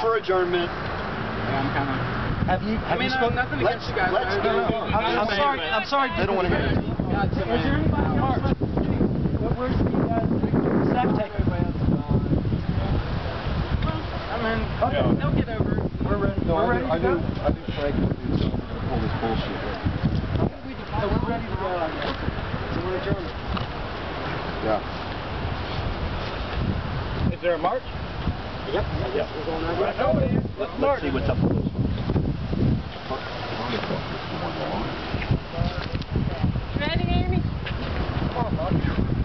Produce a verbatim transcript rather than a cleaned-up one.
for adjournment. Yeah, I'm kind of... Have you, have I mean, you spoken? uh, nothing against you guys. Let's No, no, no. I'm, I'm sorry, I'm sorry. They don't want to hear it. Gotcha, man. Is there anybody else? Where's the uh, staff taking? I mean, okay, they'll get over it. We're ready. No, We're I ready do, I to go. do, I do Frank to do something to pull this bullshit right now. So we're ready to go. So we're adjourned. Yeah. Is there a march? Yep. Yep. We're going right Let's go, man. Let's, let's see what's up with this. Ready, Amy? Come on, bud.